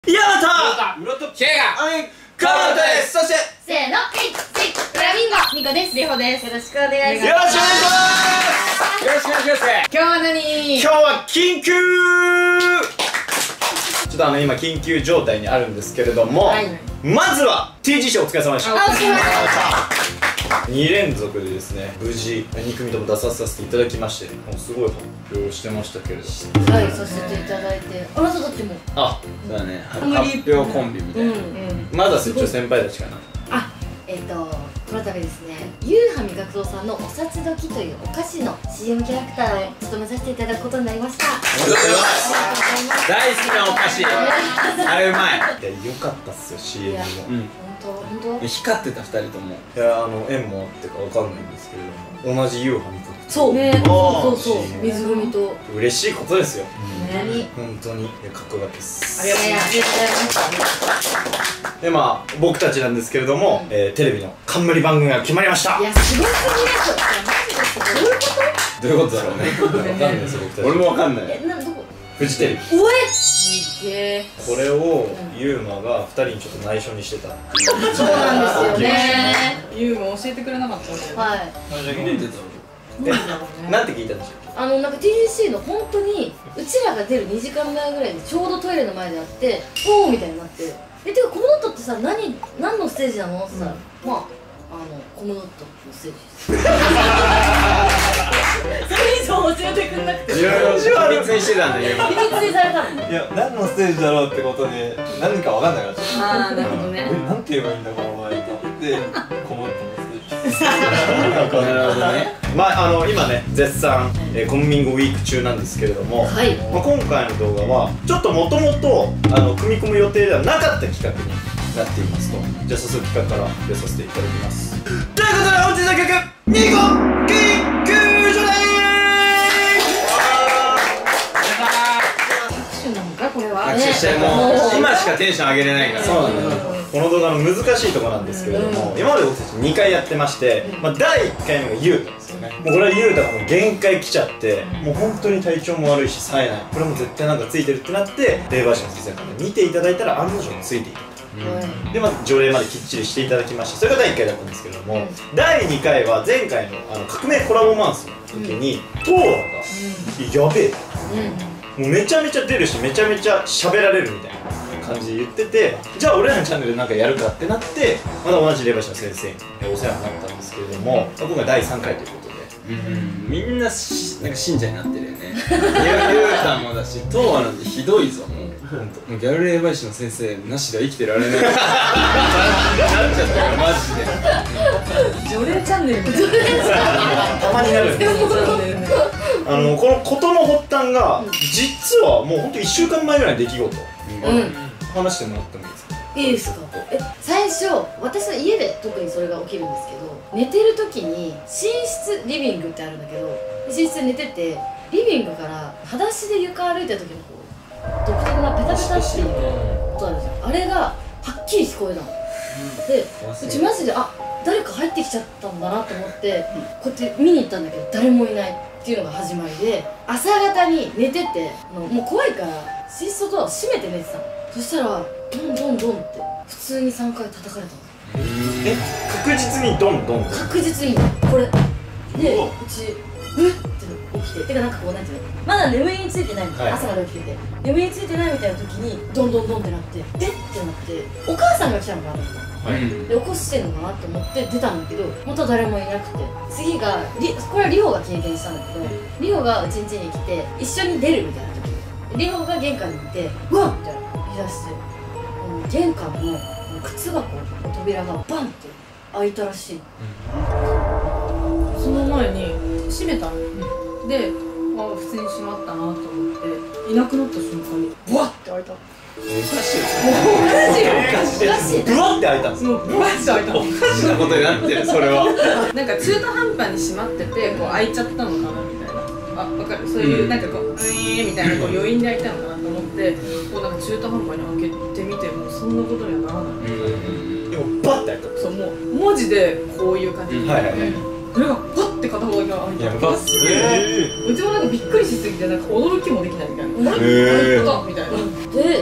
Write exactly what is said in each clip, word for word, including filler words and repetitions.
ヤマトムロとケイがはい川本です。そしてせーの、はい、チフラミンゴニコです。リホです。よろしくお願いします。 よろしくお願いします。 よろしくお願いします。 今日は何？ 今日は緊急ちょっとあの今緊急状態にあるんですけれども、はい、まずは ティージーシー お疲れ様でした。 お疲れ様でした。 に連続でですね、無事に組とも出させていただきまして、もうすごい発表してましたけれども、 はい、させていただいて、あなたたちもあ、 そうだね、発表コンビみたいな。 まだ一応先輩たちかな。 あ、えっと、この度ですね、ゆうはみがく堂さんのおさつどきというお菓子の シーエム キャラクターを務めさせていただくことになりました。 おめでとうございます。大好きなお菓子。あれうまい。 いや、よかったっすよ、シーエム も。 本当本当。 光ってたふたりとも。 いや、あの縁もあってかわかんないんですけれども、同じユーハミコ。 そうね、そうそうそう、水組と嬉しいことですよ。 何？ 本当にかっこよかったです。 ありがとうございます。 で、まあ僕たちなんですけれども、テレビの冠番組が決まりました。 いや、すごすぎです。マジです。どういうこと？ どういうことだろうね。わかんないですよ、僕たち。 俺もわかんない。 え、な、どこ？ フジテレビ。 おえ？すげえ。 これをユーマがふたりにちょっと内緒にしてた。 そうなんですよね。 ユウも教えてくれなかったんだよね。 はい。 申し訳ないです。 なんて聞いたんでしたっけ？ あのなんか ティージーシー の本当にうちらが出るにじかんまえぐらいにちょうどトイレの前であっておーみたいになって、え、てかコムドットってさ、何何のステージなのってさ、まああのコムドットのステージですそれ以上教えてくんなくていろいろ秘密にしてたんだよ。 秘密にされたの。 いや、何のステージだろうってことで何か分かんなくなっちゃった。 ああ、なるほどね。 え、なんて言えばいいんだこの前とで、この後のステージなるほどね。 まああの今ね絶賛コムミンゴウィーク中なんですけれども、 はい、 まあ今回の動画はちょっともともとあの組み込む予定ではなかった企画になっていますと。じゃあ早速企画から出させていただきます。ということで本日の企画ニコ緊急所で拍手なのかこれは。 拍手してもう今しかテンション上げれないから。 そうなんだよ。この動画の難しいところなんですけれども、今まで僕たちにかいやってまして、まあ、だいいっかいめがユウタですよね。もうこれはユウタがもう限界来ちゃって、もう本当に体調も悪いし冴えない、これも絶対なんかついてるってなって、霊媒師の先生から見ていただいたら案の定ついていたと。で、まず条例まできっちりしていただきまして、それがだいいっかいだったんですけども、だいにかいは前回のあの革命コラボマンスの時にトーラがやべえ、もうめちゃめちゃ出るしめちゃめちゃ喋られるみたいな感じで言ってて、じゃあ俺らのチャンネルでなんかやるかってなって、また同じ霊媒師の先生にお世話になったんですけれども、今回だいさんかいということで、 みんなしなんか信者になってるよね。ゆうたもだし、トウアなんてひどいぞ。もうギャル霊媒師の先生なしでは生きてられない。なっちゃったよマジで。 除霊チャンネルみたいたまになるんですよ。あのこの事の発端が実はもうほんといっしゅうかんまえぐらいの出来事、話してもらってもいいですか？ いいですか？え、最初私の家で特にそれが起きるんですけど、寝てる時に寝室リビングってあるんだけど、寝室で寝ててリビングから裸足で床歩いた時のこう独特なペタペタっていう音あるじゃん。あれがはっきり聞こえたの。で、うちマジであ、誰か入ってきちゃったんだなと思ってこうやって見に行ったんだけど誰もいないっていうのが始まりで、朝方に寝ててあのもう怖いから寝室のドアを閉めて寝てたの。そしたらドンドンドンって普通にさんかい叩かれたの。 え、確実にドンドン確実にこれで、うちうっって起きて、てかなんかこうなんていうの、まだ眠りについてないみたいな、朝まで起きてて眠りについてないみたいな時にドンドンドンってなって、えってなってお母さんが来たのかなと思った。で起こしてんのかなと思って出たんだけど、本当は誰もいなくて、次がリこれはリホが経験したんだけど、リホがうちん家に来て一緒に出るみたいな時、リホが玄関にいてうわっみたいな言い出して、玄関の靴箱の扉がバンって開いたらしい。 その前に閉めたので、あ、普通に閉まったなと思っていなくなった瞬間にブワッて開いた。 おかしいよ。 おかしいよ。 おかしい。 ブワって開いたんですもうブワッて開いた。 おかしなことになってるそれは。 なんか中途半端に閉まっててこう開いちゃったのかなみたいな。あ、わかる。そういうなんかこううーんみたいなこう余韻で開いたのかなと思って、こうなんか中途半端に開けてみてもそんなことにはならない。 でもバッて開いた。 そう、もう文字でこういう感じ。 はいはいはい。 それがパッて片方だけ開いた。 やばすぎる。 うちもなんかびっくりしすぎてなんか驚きもできないみたいな。あれ？開いたみたいな。 で、家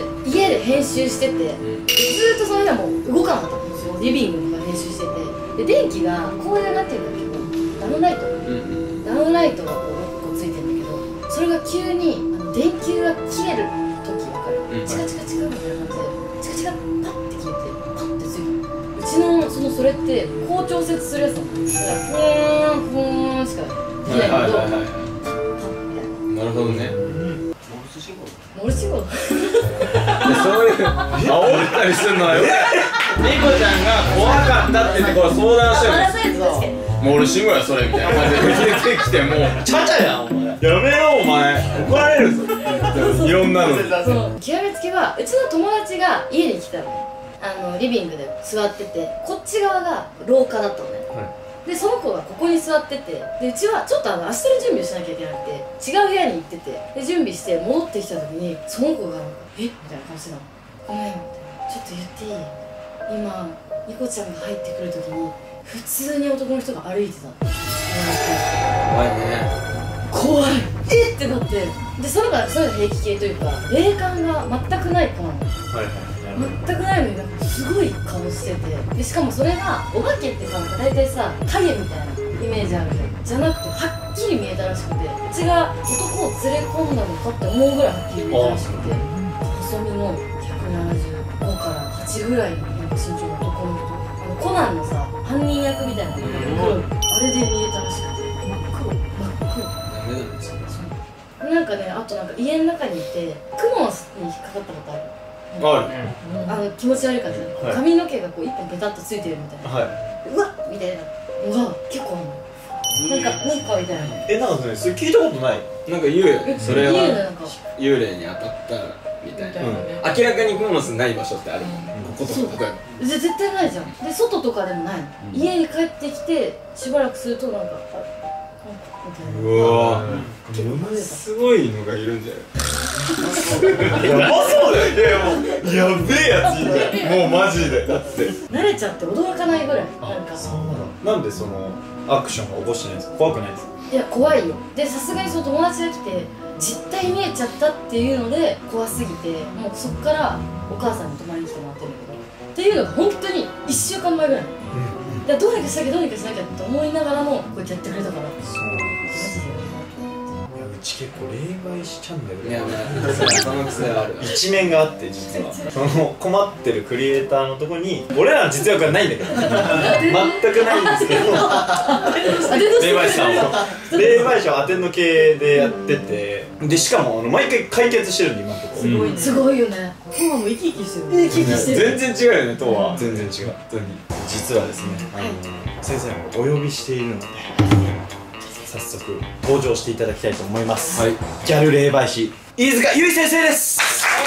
家で編集してて、でずーっとその日はもう動かなかったんですよ。リビングとか編集してて、で電気がこういうなってるんだけどダウンライト、ダウンライトがこうろっこついてるんだけど、それが急にあの電球が切れる時わかる、チカチカチカみたいな感じでチカチカパッて消えてパッてついた。うちのそのそれってこう調節するやつなの。だからふーんふーんしかできないけど、パッみたいな。 なるほどね。 モール信号そういう煽ったりするのはよ。ニコちゃんが怖かったって言ってこれ相談してるんですよ。もう俺信号やそれみたいな感じで出てきてもうちゃちゃやんお前。 やめろお前怒られるぞ。いろんなのに。 その極めつけはうちの友達が家に来たのね。あのリビングで座ってて、こっち側が廊下だったのね、はい、でその子がここに座ってて、でうちはちょっとあの明日の準備をしなきゃいけなくて違う部屋に行ってて、で準備して戻ってきた時にその子がなんか「えっ?」みたいな顔してたの。「ごめん」みたいな「ちょっと言っていい？今ニコちゃんが入ってくる時に普通に男の人が歩いてた」って怖いね。 怖いえっってなって、でその子はそういう平気系というか霊感が全くない子なの。はいはい、全くないのになんかすごい顔してて、でしかもそれがお化けってさ、大体さ影みたいなイメージあるじゃん、じゃなくてはっきり見えたらしくて、うちが男を連れ込んだのかって思うぐらいはっきり見えたらしくて、細身のひゃくななじゅうごからはちぐらいのなんか身長の男の人、あのコナンのさ犯人役みたいな黒いあれで見えたらしくて、真っ黒真っ黒ダメなんですよ。 なんかね、あとなんか家の中にいてクモに引っかかったことある。 ある。 あの気持ち悪い感じ、はい、髪の毛がこう一本ペタッとついてるみたいな、はい、うわっみたいなのが結構あるの。なんかなんかみたいな。 え、なんかね、それ聞いたことない。 なんか言うよね。それはなんか幽霊に当たったらみたいな、うん、明らかにクモの巣ない場所ってある、うん、こことか例えば絶対ないじゃん。で外とかでもないの、うん、家に帰ってきてしばらくするとなんかうわぁ、すごいのがいるんじゃない？ やばそうだよ。いやもうやべえやついるじゃん。もうマジでだって慣れちゃって驚かないぐらい。なんかそうなの。なんでそのアクションを起こしてないんですか？怖くないですか？ いや怖いよ。でさすがにその友達が来て実態見えちゃったっていうので怖すぎて、もうそっからお母さんに泊まりに来てもらってるんだけど、っていうのが本当にいっしゅうかんまえぐらい。うん、どうにかしなきゃどうにかしなきゃって思いながらもこうやってやってくれたから。そううち結構霊媒師チャンネルで、 いやその癖はある。 一面があって実はその困ってるクリエイターのとこに俺らの実力はないんだけど全くないんですけど霊媒師さんは霊媒師は当ての系でやってて、でしかもあの毎回解決してるんで今のところ。 すごいすごいよね。今も生き生きしてる。生き生きしてる。 全然違うよね。とは全然違う。本当に実はですね、あの先生をお呼びしているので早速登場していただきたいと思います。はい、ギャル霊媒師飯塚由衣先生です。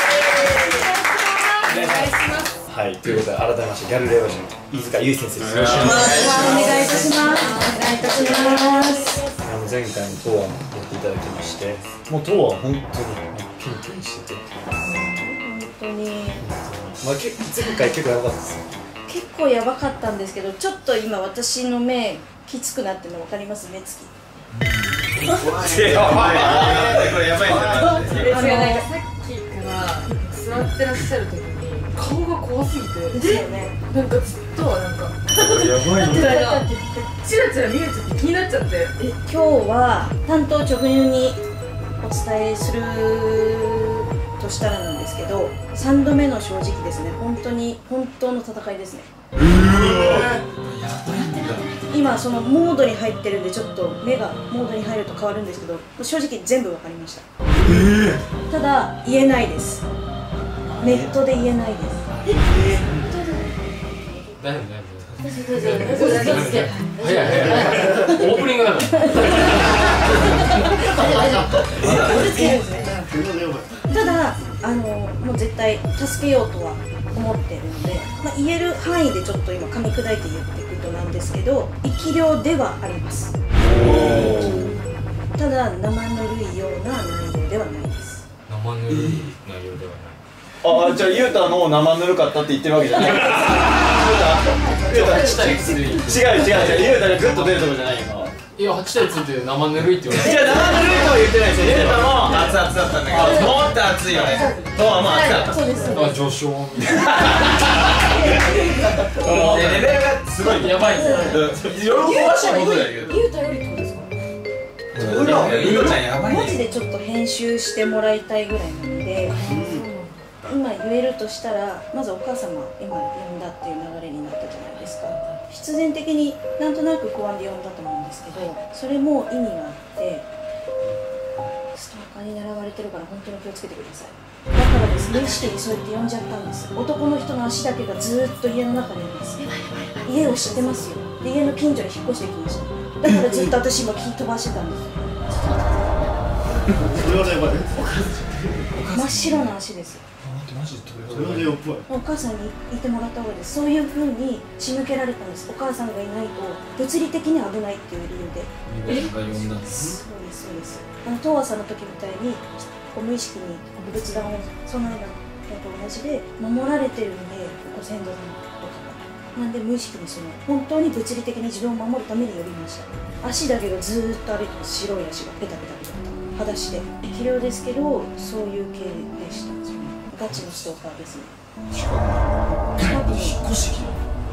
お願いします。 はい、ということで改めましてギャル霊媒師の飯塚由衣先生です。よろしくお願いいたします。お願いいたします。 あの前回のトアもやっていただきまして、もうトアは本当にピンピンしてて、 本当にまあけ前回結構やばかったですよ。 結構やばかったんですけど、ちょっと今私の目きつくなってるの分かります？目つきこれやばいんだよ。 なんかさっきから座ってらっしゃる時に顔が怖すぎて、 ですよね。 なんかずっとなんかやばいみたいなチラチラ見えちゃって気になっちゃって、 え今日は担当直入にお伝えするとしたらなんですけど、さんどめの正直ですね。本当に本当の戦いですね。うわ今そのモードに入ってるんで、ちょっと目がモードに入ると変わるんですけど、正直全部分かりました。えー、ただ言えないです。ネットで言えないです。えー、 大丈夫大丈夫。 早い早いオープニングだからただあのもう絶対助けようとは思ってるので、まあ、言える範囲でちょっと今噛み砕いて言っていくとなんですけど、生き量ではあります。ただ生ぬるいような内容ではないです。 生ぬるい内容ではない。 ああ、じゃあゆうたの生ぬるかったって言ってるわけじゃない。ゆうた、ゆうた、違う違う違う、ゆうたがグッと出るとこじゃないよ。 いやはちたいつって生ぬるいって言われて、 じゃあ生ぬるいとは言ってないですよ。ゆうたも熱々だったんだけど、もっと熱いよね。とはまあ熱かった。 そうですそうですあ序章みたいレベルがすごいなやばいね。 喜ばしいことだけど。 ゆうたよりってことですか？ ゆうちゃんやばいマジね。 でちょっと編集してもらいたいぐらいなので、今言えるとしたら、まずお母様今呼んだっていう流れになったじゃないですか。必然的になんとなく公安で呼んだと思うんですけど、それも意味があって、ストーカーに狙われてるから本当に気をつけてください。だからです無意識にそうやって呼んじゃったんです。男の人の足だけがずーっと家の中にいます。家を知ってますよ。で家の近所に引っ越してきました。だからずっと私今聞き飛ばしてたんです。 それはやばい。 真っ白な足です。 それはやばい。 お母さんにいてもらった方がいいです。そういう風に仕向けられたんです。お母さんがいないと物理的に危ないっていう理由で。 呼んだんでそす。 うですそうです。あの東和さんの時みたいにこう無意識に仏壇を備えたのと同じで守られてるんで、ご先祖様とかが。なんで無意識にその本当に物理的に自分を守るために呼びました。足だけがずーっと歩いてます。白い足がペタペタペタペタ裸足で器量ですけど、そういう系でした。ガチのストーカーですね。近くに引っ越してきた。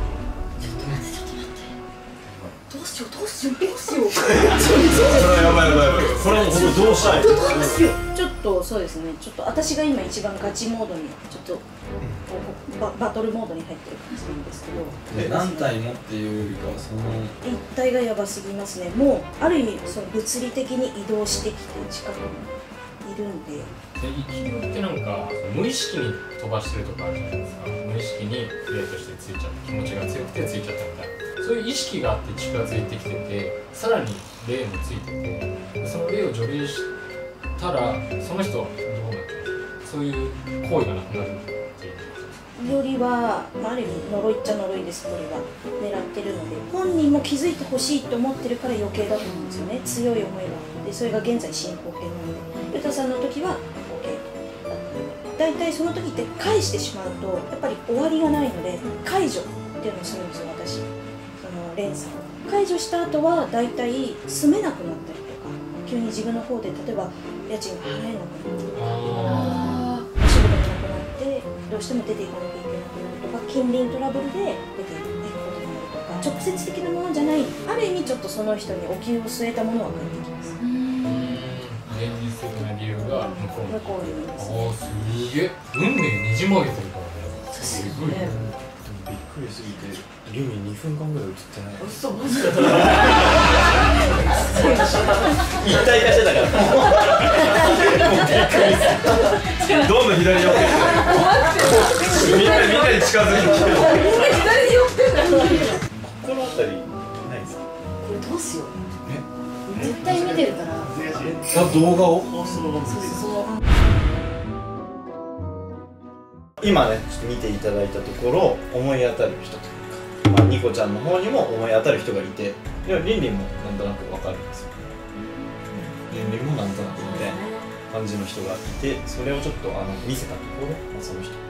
どうしようどうしようどうしよう。 これやばいやばいやばい。 これはもう本当どうしたい？ どうしよう。 ちょっとそうですね。ちょっと私が今一番ガチモードにちょっとバ, バトルモードに入ってる感じなんですけど。 え何体もっていうよりかはその一体がやばすぎますね。もうある意味その物理的に移動してきて近くにいるんで。 生き量ってなんか無意識に飛ばしてるとかあるじゃないですか。無意識に霊としてついちゃった気持ちが強くてついちゃったみたいな、そういう意識があって近づいてきてて、さらに霊もついてて、その霊を除霊したらその人はどうなっちゃう、そういう行為がなくなるっていうよりは、まあ、ある意味呪いっちゃ呪いです。これは狙ってるので、本人も気づいてほしいと思ってるから余計だと思うんですよね。強い思いがあって、それが現在進行形なので、ゆたさんの時は OK だった大体その時って返してしまうとやっぱり終わりがないので、解除っていうのをするんですよ。私その連鎖を解除した後は大体住めなくなったりとか、急に自分の方で例えば家賃が払えなくなったりとか、お仕事がなくなってどうしても出ていかなきゃいけなくなるとか、近隣トラブルで出ていくことになるとか、直接的なものじゃない、ある意味ちょっとその人にお気を据えたものは返ってきます。 現実的な理由が向こうに。 向こうにいます。 ああすげえ、運命ねじ曲げてるからね。すごいね。 でもびっくりすぎてリュウににふんかんぐらい映ってない。 嘘マジで。 一体化してたからもうびっくりする。どんどん左に寄ってきてみんなみんなに近づいてきてる。 左に寄ってんだ。 この辺りないですか？ これどうしよう。絶対見てるから。 あ動画を今ねちょっと見ていただいたところ思い当たる人というか、まあ、ニコちゃんの方にも思い当たる人がいて、いやリンリンもなんとなくわかるんですよ。リンリンもなんとなくみたいな感じの人がいて、それをちょっとあの見せたところ、まあ、その人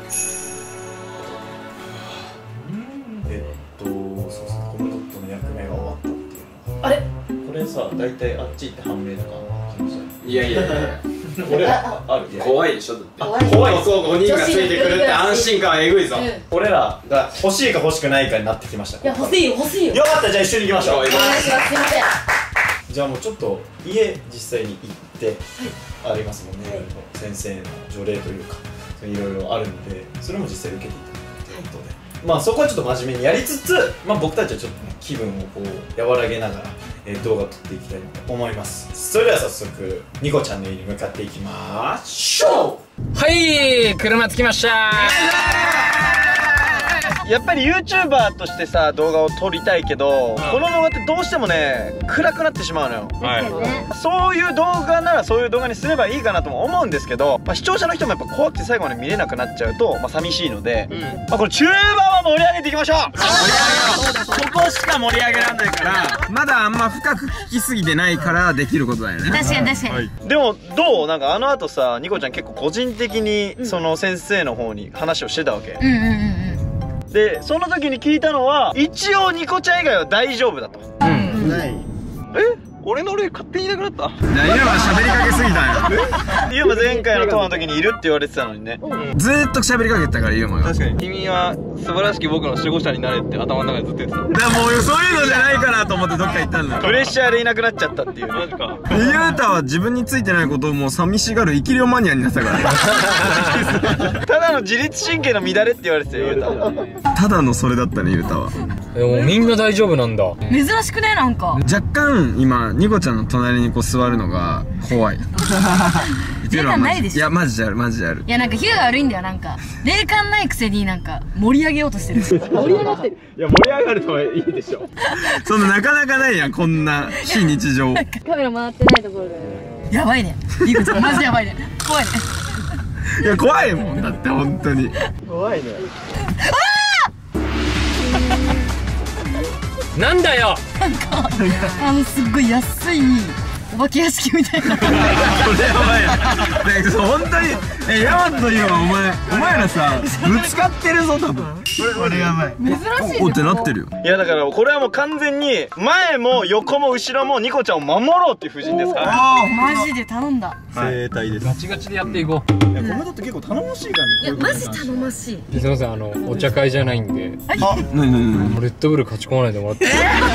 えっとそうですね、コムドットの役目が終わったっていうのはあれこれさ、大体あっち行って判明とか可能性いやいやいや俺らある怖いでしょだって。 怖い怖いそうごにんがついてくるって安心感はえぐいぞ。 俺らが欲しいか欲しくないかになってきました。 いや欲しいよ欲しいよ。 よかった、じゃあ一緒に行きましょう。 お願いします。すいません。 じゃあもうちょっと家実際に行ってありますもんね、 はい、 先生の除霊というかいろいろあるので、それも実際受けていただくということで、まあそこはちょっと真面目にやりつつ、まあ僕たちはちょっとね気分をこう和らげながら、えー、動画を撮っていきたいと思います。それでは早速ニコちゃんの家に向かっていきましょう。 はい、車着きました。 やっぱり YouTuber としてさ動画を撮りたいけど、うん、この動画ってどうしてもね暗くなってしまうのよ、はい、そういう動画ならそういう動画にすればいいかなとも思うんですけど、まあ、視聴者の人もやっぱ怖くて最後まで見れなくなっちゃうと、まあ、寂しいので、うん、まあこれ中盤は盛り上げていきましょう。盛り上げよう。ここしか盛り上げらんないからまだあんま深く聞きすぎてないからできることだよね。 確かに確かに、はい、 でもどうなんかあの後さニコちゃん結構個人的にその先生の方に話をしてたわけ、うんうんうんうん、でその時に聞いたのは一応ニコちゃん以外は大丈夫だと、うん、ない俺の霊勝手にいなくなった。 いやユーマ喋りかけすぎたんよ。 ユーマ前回のトーの時にいるって言われてたのにね。 ずーっと喋りかけてたからユーマが。 確かに君は素晴らしき僕の守護者になれって頭の中でずっと言ってた。 でももうそういうのじゃないかなと思ってどっか行ったんだよ。 プレッシャーでいなくなっちゃったっていう。マジか。 ユータは自分についてないことをもう寂しがる生き量マニアになってたからただの自律神経の乱れって言われてたよ、ユータ。 ただのそれだったねユータは。 でもみんな大丈夫なんだ。 珍しくねなんか若干今ニコちゃんの隣にこう座るのが怖い。 霊感ないでしょ。 いやマジであるマジである。 いやなんかヒューが悪いんだよ。なんか霊感ないくせになんか盛り上げようとしてる。盛り上がってる。 いや、盛り上がるのはいいでしょ。 そのなかなかないやんこんな非日常。 カメラ回ってないところでやばいね。リコちゃんマジでやばいね。怖いね。 いや怖いもんだって本当に。 怖いね。 なんだよ。 なんかあのすっごい安いお化け屋敷みたいな。 それやばいやん。ね本当にえヤマトというのはお前お前らさぶつかってるぞ多分。これやばい。 珍しい。 おってなってるよ。 いやだからこれはもう完全に前も横も後ろもニコちゃんを守ろうっていう布陣ですから。 マジで頼んだ。 生態です。 ガチガチでやっていこう。 いや、これだって結構頼もしいからね。 いやマジ頼もしい。 すいません、あのお茶会じゃないんで、 なになになに。 レッドブル勝ち込まないでもらって。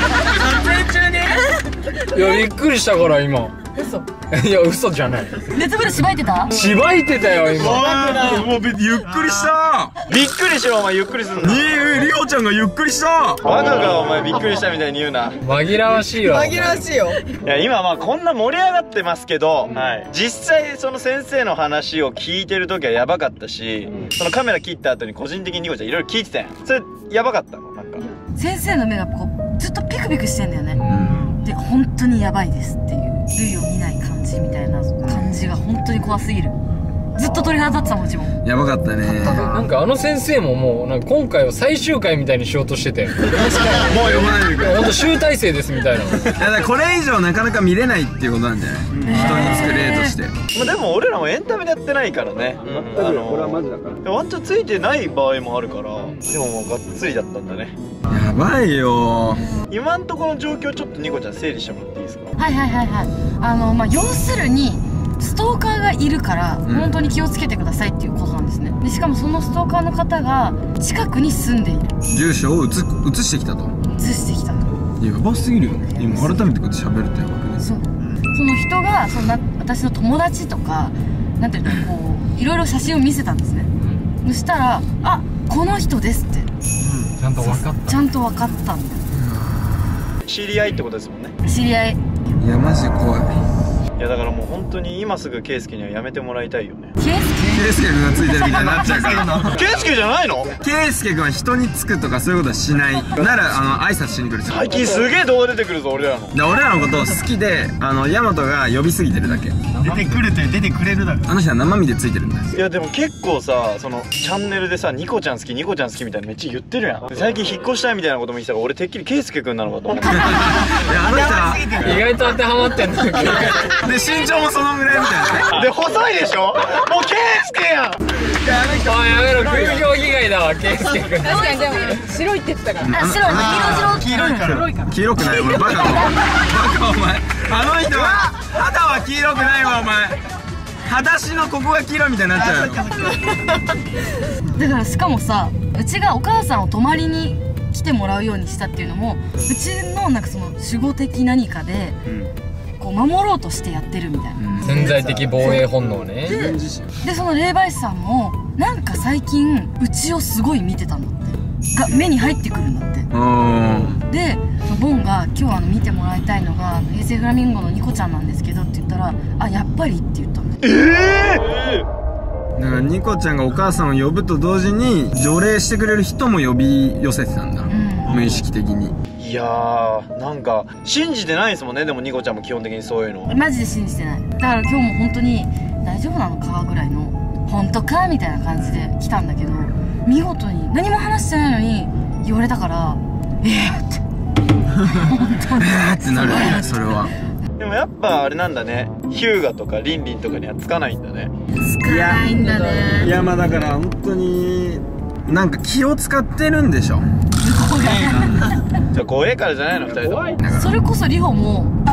いやびっくりしたから今。 嘘。 いや嘘じゃない。 レッドブルしばいてた？ しばいてたよ今。 もうゆっくりしたびっくりしろお前、ゆっくりすんな。 にリオちゃんがゆっくりしたバカがお前びっくりしたみたいに言うな。 紛らわしいわ。 紛らわしいよ。 いや今まあこんな盛り上がってますけど、はい、実際その先生の話を聞いてる時はやばかったし、そのカメラ切った後に個人的にニコちゃんいろいろ聞いてたやん。それやばかったのなんか。 先生の目がこうずっとピクピクしてんだよね。で本当にやばいですっていう類を見ない感じみたいな感じが本当に怖すぎる。ずっと鳥肌立ってたもんうちも。 やばかったね。 なんかあの先生ももうなんか今回は最終回みたいにしようとしてて、 もう読まないでくれ。 ほんと集大成ですみたいな。 いやだからこれ以上なかなか見れないっていうことなんじゃない、人につく例として。 まあでも俺らもエンタメでやってないからね。あのこれはマジだからワンチャンついてない場合もあるから。でももうがっつりだったんだね。 やばいよ。 今んところの状況ちょっとニコちゃん整理してもらっていいですか？ はいはいはいはい。あのまあ要するにストーカーがいるから本当に気をつけてくださいっていうことなんですね。でしかもそのストーカーの方が近くに住んでいる。 住所を移移してきたと。 移してきたと。 やばすぎるよね。今改めてこうやって喋るってやばくね。 そう。その人がそんな私の友達とかなんていうのこういろいろ写真を見せたんですね。そしたらあこの人ですって。 ちゃんと分かっちゃんと分かったんだよ。 知り合いってことですもんね。 知り合い。 いやマジで怖い。 いやだからもう本当に今すぐケイスケにはやめてもらいたいよね。 ケイスケイスケ君がついてるみたいになっちゃうからケイスケじゃないの？ ケイスケ君は人につくとかそういうことはしない。ならあの挨拶しに来る人。 最近すげえ動画出てくるぞ俺らの。 で俺らのことを好きであのヤマトが呼びすぎてるだけ。 出てくるって出てくれるだろ。 あの人は生身でついてるんだよ。 いやでも結構さそのチャンネルでさニコちゃん好きニコちゃん好きみたいなめっちゃ言ってるやん。で最近引っ越したいみたいなことも言ってたから俺てっきりケイスケ君なのかと思って。 いやあの人はた。意外と当てはまってんだけど。 で身長もそのぐらいみたいなね。 で細いでしょ。もうケイスケやん。 あやめろ、風評被害だわケイスケ君。 確かにでも白いって言ってたから。 あ、白いの黄色白いから黄色くないお前バカお前バカお前あの人は肌は黄色くないわお前。裸足のここが黄色みたいになっちゃうよ。 だからしかもさうちがお母さんを泊まりに来てもらうようにしたっていうのもうちのなんかその守護的何かで、うん、こう守ろうとしてやってるみたいな、うん、 潜在的防衛本能ね。 で, でその霊媒師さんもなんか最近うちをすごい見てたんだってが目に入ってくるんだって。でボンが「今日あの見てもらいたいのが平成フラミンゴのニコちゃんなんですけど」って言ったら「あやっぱり」って言ったの。ええー、だからニコちゃんがお母さんを呼ぶと同時に除霊してくれる人も呼び寄せてたんだ、うん、無意識的に。 いやーなんか信じてないですもんね。でもニコちゃんも基本的にそういうのマジで信じてない。だから今日も本当に大丈夫なのかぐらいの本当かみたいな感じで来たんだけど見事に何も話してないのに言われたからえーって本当にえーってなるよねそれは。 でもやっぱあれなんだね、ヒューガとかリンリンとかにはつかないんだね。 つかないんだね。 いやまあだから本当になんか気を使ってるんでしょ。 じゃあ怖えからじゃないのふたりとも。 それこそリホも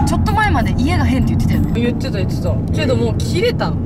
ちょっと前まで家が変って言ってたよね。 言ってた言ってたけどもう切れたの。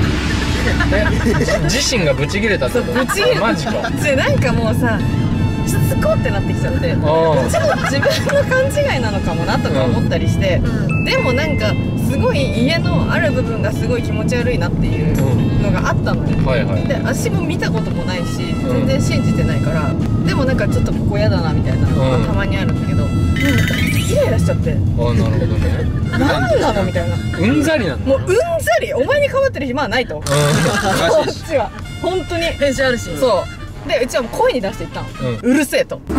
自身がブチ切れたってこと？ ブチ切れた。 マジか。 でなんかもうさしつこってなってきちゃって、ちょっと自分の勘違いなのかもなとか思ったりして、うん、でもなんかすごい家のある部分がすごい気持ち悪いなっていうのがあったのよ、うん、はいはい、で私も見たこともないし全然信じてないから、うん、でもなんかちょっとここ嫌だなみたいなのがたまにあるんだけど、うん、イライラしちゃって、ああなるほどね何なのみたいな、 うんざりなの、 もううんざり、お前にかまってる暇はないと、こっちは本当に編集あるし、そうで、うちはもう声に出して言ったの、うん、うるせえとも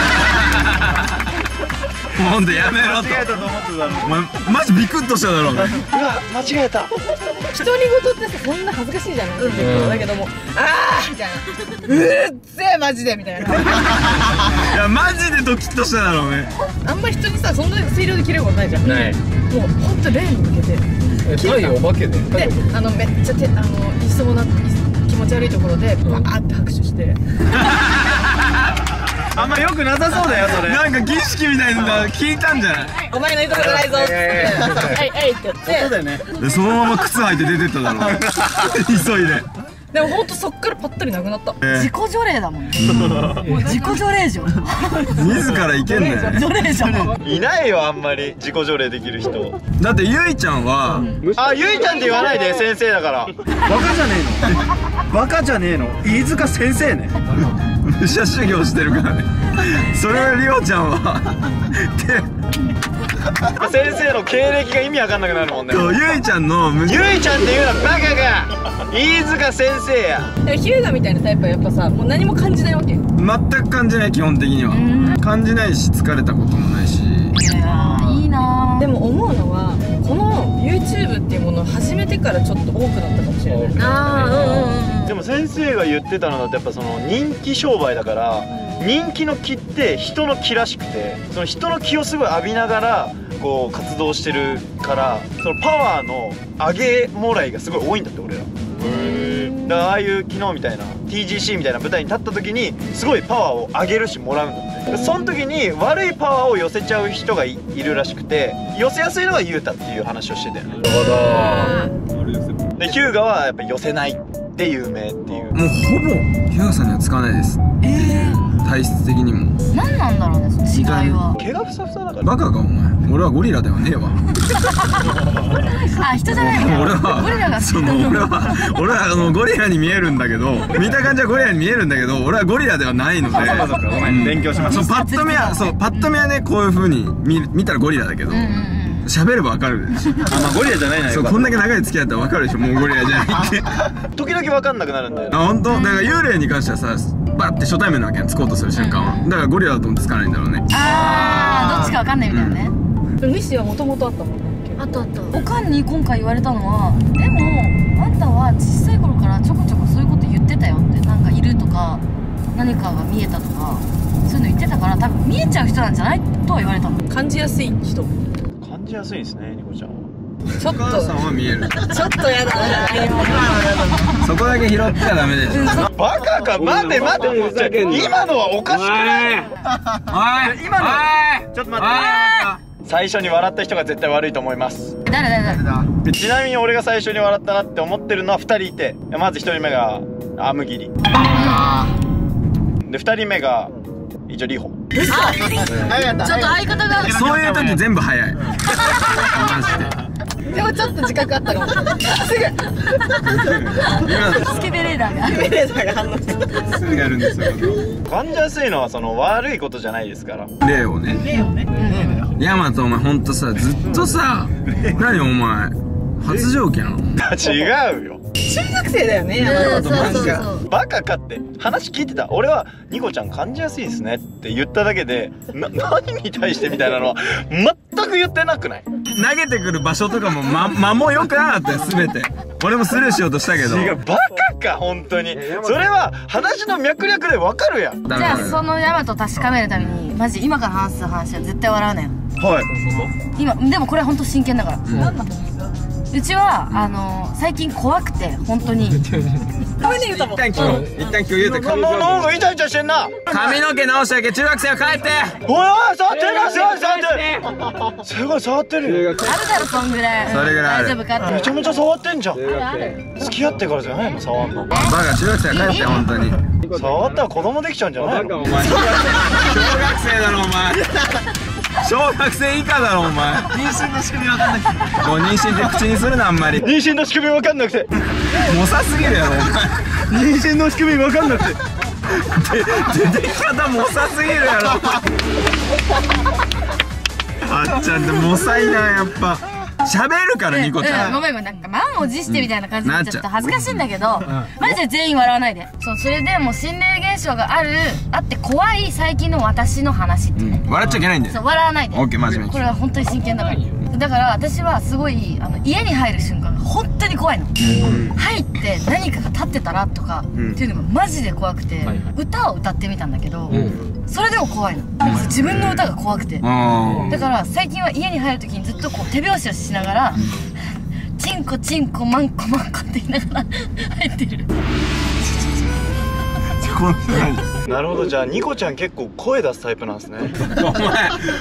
んでやめろと。間違えたと思ってたの。お前マジビクッとしただろうね。うわ間違えた。 独り言ってさそんな恥ずかしいじゃない、うん、だけどもあーみたいな、うっぜえマジでみたいな。いやマジでドキッとしただろうね。 あんまり人にさそんな水量で切れることないじゃん。ない。もうほんと霊に向けて太陽お化けでで、あのめっちゃてあのいそうな気持ち悪いところでバーって拍手して、 あんま良くなさそうだよそれ。 なんか儀式みたいなの聞いたんじゃない？ お前の言うとこじゃないぞっつってはいはいって言ってそうだよね。 でそのまま靴履いて出てっただろう急いで。 でもほんとそっからパッタリなくなった。 自己除霊だもんね。自己除霊じゃん。 自らいけんね。 除霊じゃん。 いないよあんまり自己除霊できる人。 だってゆいちゃんは、 あ、ゆいちゃんって言わないで、先生だから。バカじゃねえの。バカじゃねえの。飯塚先生ね。 武者修行してるからね。それはりおちゃんは先生の経歴が意味わかんなくなるもんね。 ゆいちゃんのゆいちゃんって言うなバカが。飯塚先生や。 でもヒューガみたいなタイプはやっぱさもう何も感じないわけ。 全く感じない。基本的には感じないし疲れたこともないし。 いやいいな。 でも思うのはこの YouTube っていうものを始めてからちょっと多くなったかもしれない。ああうんうん。 でも先生が言ってたのだってやっぱその人気商売だから、人気の気って人の気らしくて、その人の気をすごい浴びながらこう活動してるから、そのパワーの上げもらいがすごい多いんだって俺ら。だからああいう昨日みたいな ティージーシー みたいな舞台に立った時にすごいパワーを上げるしもらうんだって。その時に悪いパワーを寄せちゃう人が い, いるらしくて、寄せやすいのがゆうたっていう話をしてたよね。なるほど。でヒューガはやっぱ寄せないで有名っていう。 もうほぼヒューガさんには使わないです。えー体質的にも何なんだろうね、その違いは。 毛がふさふさだから。 バカかお前。俺はゴリラではねえわ。 あ、人じゃないの。 俺はゴリラがその俺は俺はあのゴリラに見えるんだけど、見た感じはゴリラに見えるんだけど、俺はゴリラではないので。 そうかごめん勉強しました。 そうパッと見はそうパッと見はねこういう風に見見たらゴリラだけど、喋ればわかるでしょ。 あ、まあゴリラじゃないな。 そうこんだけ長い付き合いだったらわかるでしょ。もうゴリラじゃないって。 時々わかんなくなるんだよ。 あ、本当。だから幽霊に関してはさ、バッて初対面なわけやん、つこうとする瞬間は。だからゴリラだと思ってつかないんだろうね。 ああ、どっちかわかんないみたいなね。 ミシはもともとあったもんね。 あったあった。おかんに今回言われたのは、でもあんたは小さい頃からちょこちょこそういうこと言ってたよって、なんかいるとか何かが見えたとかそういうの言ってたから、多分見えちゃう人なんじゃないとは言われたの。 感じやすい人。 感じやすいですね、ニコちゃんは。 ちょっとお母さんは見える。 ちょっとやだな。 そこだけ拾っちゃダメでしょ。 バカか。待って待って、今のはおかしくない？ おい今のちょっと待って。最初に笑った人が絶対悪いと思います。 誰誰誰？ ちなみに俺が最初に笑ったなって思ってるのはふたりいて、まずひとりめがアムギリで、ふたりめが一応リホ。 ちょっと相方がそういう時全部早い。マジで。 でもちょっと自覚あったかもしれない。すぐスケベレーダーがベレーダーが反応してすぐやるんですよ。 感じやすいのはその悪いことじゃないですから。 例をね。例をね。ヤマトお前ほんとさ、ずっとさ、何お前発情期なの？ 違うよ。 中学生だよね、ヤマトマジか。 バカかって。話聞いてた。俺はニコちゃん感じやすいですねって言っただけで、な何に対してみたいなのは全く言ってなくない？ 投げてくる場所とかもま間も良くなかったよ全て。俺もスルーしようとしたけど。 違う、バカか本当に。それは話の脈絡でわかるやん。 じゃあそのヤマト確かめるためにマジ今から話す話は絶対笑うなよ。 はい。 今でもこれは本当真剣だから。うちはあの最近怖くて本当にごめんね、一旦今日一旦今日言うて髪なんかイチャイチャしてんな。 髪の毛直しただけ中学生は帰っておいおい触ってるな、すごい触ってる。すごい触ってるよ。 あるだろそんぐらい。 それぐらいある大丈夫かって。 めちゃめちゃ触ってんじゃん。 ある。 付き合ってからじゃないの触んの。 バカ中学生は帰って本当に触ったら子供できちゃうんじゃないの。 お前小学生だろお前小学生以下だろお前妊娠の仕組みわかんなくて。 もう妊娠って口にするなあんまり妊娠の仕組みわかんなくて。 猛者すぎるやろお前妊娠の仕組みわかんなくて。 出てき方猛者すぎるやろあっちゃんって猛者いなやっぱ喋るからニコちゃんごめんごめん、なんか満を持してみたいな感じになっちゃって恥ずかしいんだけど、マジで全員笑わないで。そう、それでもう心霊現象があるあって怖い最近の私の話ってね、 笑っちゃいけないんだよそう笑わないで。 オッケー真面目にこれは本当に真剣だから。だから私はすごいあの家に入る瞬間が本当に怖いの。入って何かが立ってたらとかっていうのがマジで怖くて、歌を歌ってみたんだけど、それでも怖いの。なんか自分の歌が怖くて。だから最近は家に入る時にずっとこう手拍子をしながら「チンコチンコマンコマンコ」って言いながら入ってる。 なるほど、じゃあニコちゃん結構声出すタイプなんですね。 お前おい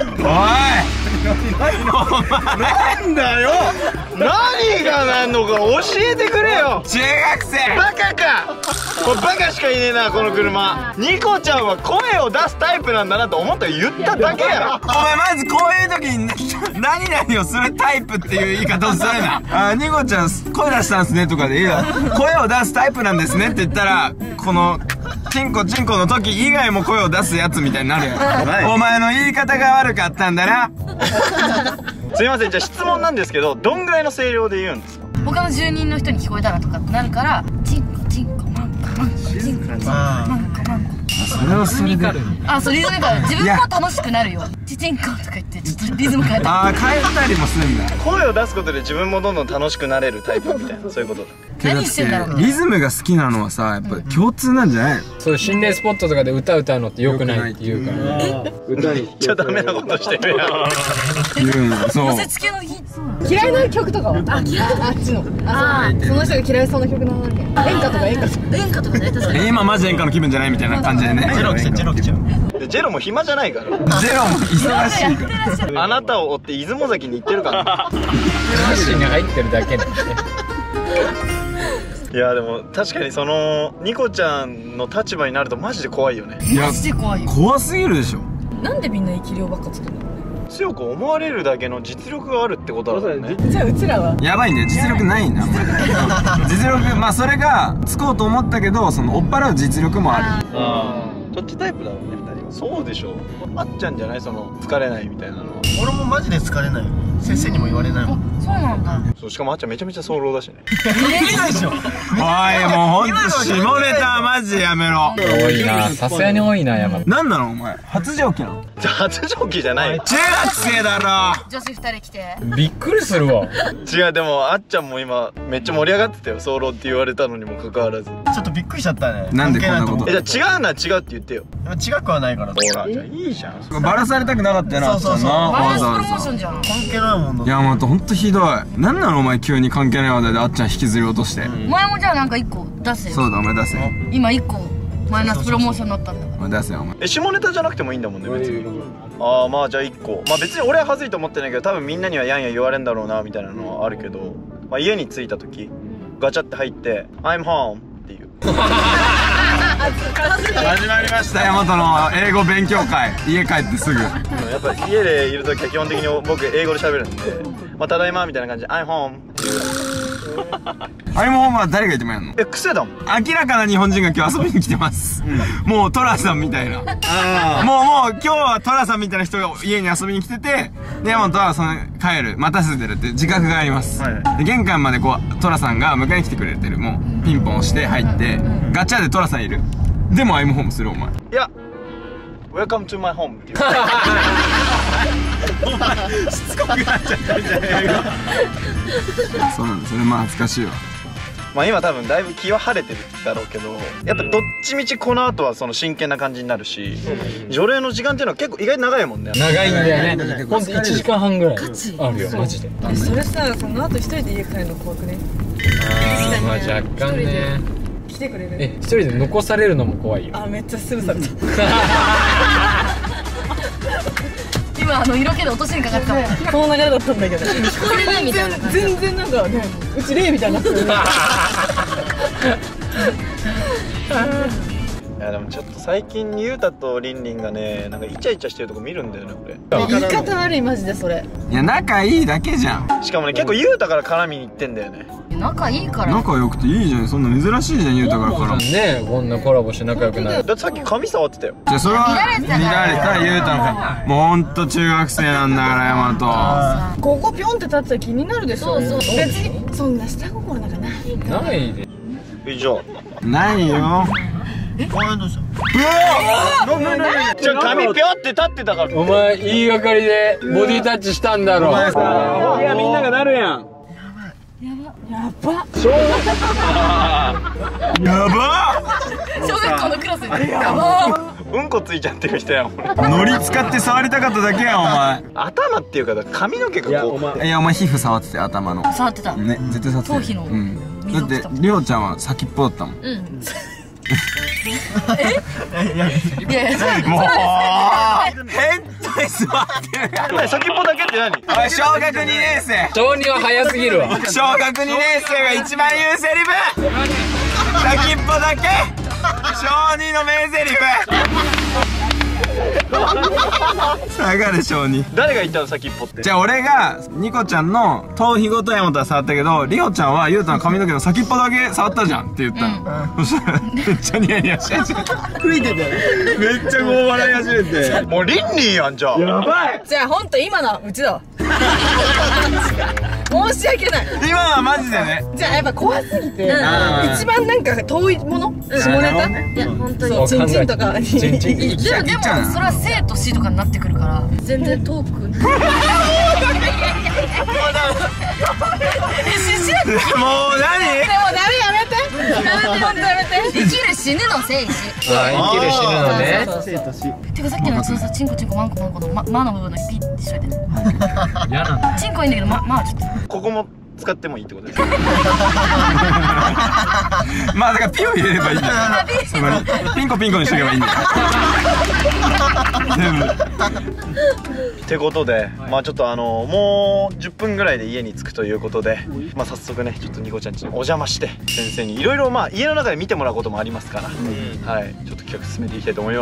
なんだよ、何がなんのか教えてくれよ。 中学生バカか、これバカしかいねえなこの車。ニコちゃんは声を出すタイプなんだなと思ったら言っただけや。 お前まずこういう時に何々をするタイプっていう言い方をするな。あ、ニコちゃん声出したんすねとかでいいや。声を出すタイプなんですねって言ったらこのチンコチンコの時以外も声を出すやつみたいになるよ。お前の言い方が悪かったんだな。 すいません、じゃあ質問なんですけど、どんぐらいの声量で言うんですか。 他の住人の人に聞こえたらとかってなるから「チンコチンコマンコマンコチンコチンコマンコマンコ」 それはそれであ、そうリズム感、自分も楽しくなるよ。チチンコとか言ってちょっとリズム変えた。 ああ変えたりもするんだ。 声を出すことで自分もどんどん楽しくなれるタイプみたいな、そういうことだ。 何してんだろうね。 リズムが好きなのはさやっぱ共通なんじゃないの。 そういう心霊スポットとかで歌歌うのって良くないって言うから歌に言っちゃダメなことしてるやん。 言うの。そう寄せ付けの日。 嫌いな曲とかはあ、嫌いなあっちのあその人が嫌いそうな曲なわけ。演歌とか演歌とか演歌とかね、確かに。 え今マジ演歌の気分じゃないみたいな感じでね。 ジェロ来ちゃう、ジェロ来ちゃう。ジェロも暇じゃないから。 ゼロも忙しいからあなたを追って出雲崎に行ってるから歌詞に入ってるだけなんでね。 いやでも確かにそのニコちゃんの立場になるとマジで怖いよね。 いやマジで怖いよ。 怖すぎるでしょ。 なんでみんな生き量ばっかつけるの。 強く思われるだけの実力があるってことだからね。 じゃあうちらはやばいんだよ実力ないんだあんまり実力まあそれがつこうと思ったけどその追っ払う実力もある。 ああ、そっちタイプだろうねふたりは。そうでしょう。あっちゃんじゃない、その疲れないみたいなの。 俺もマジで疲れないよ。先生にも言われないもん。 そうなんだ。 そうしかもあっちゃんめちゃめちゃ早漏だしね。 ないでしょ。 おいもうほんと下ネタマジでやめろ。 多いな、さすがに多いな山田。 なんなのお前初上期なの。 じゃあ発情期じゃないよ。 中学生だろ。 女子二人来て。 びっくりするわ。 違う、でもあっちゃんも今めっちゃ盛り上がってたよ、早漏って言われたのにもかかわらず。 ちょっとびっくりしちゃったね。 なんでこんなことえ、じゃあ違うなら違うって言ってよ。 違くはないから。 ほら、じゃあいいじゃん。 バラされたくなかったよな。 そうそうそうあっちゃんなマイナスプロモーシわざわョンじゃん。 関係ないもんだ。 ざいやまたほんとひどい。なんなのお前急に関係ない話題であっちゃん引きずり落として。 お前もじゃあなんか一個出せよ。 そうだお前出せ。 今一個マイナスプロモーションになったんだから。 お前出せよお前。 え、下ネタじゃなくてもいいんだもんね別に。ああ、まあじゃあいっこ。まあ別に俺は恥ずいと思ってないけど、多分みんなにはやんや言われんだろうなみたいなのはあるけど、まあ家に着いた時ガチャって入って「I'm home」っていう始まりました大和の英語勉強会。家帰ってすぐ。 やっぱ家でいる時は基本的に僕英語で喋るんで「まあただいま」みたいな感じで「I'm home」っていう。 あれもほんま誰がいてもやんの。 え、癖だもん。 明らかな日本人が今日遊びに来てます、うん、もうトラさんみたいな。 あもうもう今日はトラさんみたいな人が家に遊びに来てて、でヤマトはその帰る待たせてるって自覚があります、はい、で玄関までこうトラさんが迎えに来てくれてる。もうピンポン押して入ってガチャでトラさんいる。でもアイムホームするお前。 いや「Welcome to my home」っていう。 お前しつこくなっちゃったんじゃないか。そうなんだ、それまあ恥ずかしいわ。 まあ今多分だいぶ気は晴れてるだろうけど、やっぱどっちみちこの後はその真剣な感じになるし、除霊の時間っていうのは結構意外に長いもんね。 長いんだよね。ほんといちじかんはんぐらいあるよマジで。 それさ、その後一人で家帰るの怖くね。 ああまあ若干ね。 来てくれる。 え、一人で残されるのも怖いよ。 あ、めっちゃスルーされた。 今あの色気で落としにかかってたもん。 この流れだったんだけど。 聞こえないみたいな感じ。 全然なんかね、うち霊みたいになってる。 いやでもちょっと最近ゆうたとりんりんがねなんかイチャイチャしてるとこ見るんだよね俺。 言い方悪いマジでそれ。 いや仲いいだけじゃん。 しかもね結構ゆうたから絡みに行ってんだよね。 仲いいから。 仲良くていいじゃん。そんな珍しいじゃん、ゆうたからからねえ、こんなコラボして仲良くなる。 だってさっき髪触ってたよ。 じゃあそれは見られたゆうたのか。もうほんと中学生なんだからヤマト。 ここピョンって立ってたら気になるでしょ。 そうそう別にそんな下心なんかない。 ないで。 以上。 ないよ。 じゃあ髪ぴょって立ってたから。 お前言いがかりでボディタッチしたんだろ。 いやみんながなるやん。 やば。 やば小学校のクラスで。やば。 うんこついちゃってる人やん俺。 ノリ使って触りたかっただけやんお前。 頭っていうか髪の毛がこう。 いやお前皮膚触ってて頭の触ってた。 ね絶対触ってた。 頭皮のうんだってりょうちゃんは先っぽだったもん。 うん。 もう変態座ってるやん。 先っぽだけって何？ おい小学にねん生。 小児は早すぎるわ。 小学にねん生が一番言うセリフ。先っぽだけ。小児の名セリフ。下がれ小児。 誰が言ったの先っぽって？ じゃあ俺がニコちゃんの頭皮ごとやもとは触ったけど、リオちゃんはゆうたの髪の毛の先っぽだけ触ったじゃんって言ったの。そしたらめっちゃニヤニヤし始めて吹いててめっちゃこう笑い始めて。 もうリンリンやんじゃあ。 やばい。 じゃあ本当今のはうちだわ。申し訳ない。 今はマジでね。 じゃあやっぱ怖すぎて、一あー番なんか遠いもの、下ネタ、 いや本当に。 そうチンチンとかに。 チンチンでもでもそれは生と死とかになってくるから全然遠く。 もう何？ でもダメやめて。やめて本当やめて。 生きる死ぬの生死。 あ、生きる死ぬのね。 そうそうそうてかさっきのそのさチンコチンコマンコマンコのままの部分だけピッてしといて。 嫌なんだ。 チンコいいんだけどままあちょっと。 ここも使ってもいいってことですか？ まあだからピを入れればいいんだよ。そこにピンコピンコにしとけばいいんだよ。全部。 ってことで、まあちょっとあのもうじゅっぷんぐらいで家に着くということで、まあ早速ねちょっとニコちゃんちにお邪魔して先生にいろいろまあ家の中で見てもらうこともありますから、はい、ちょっと企画進めていきたいと思います。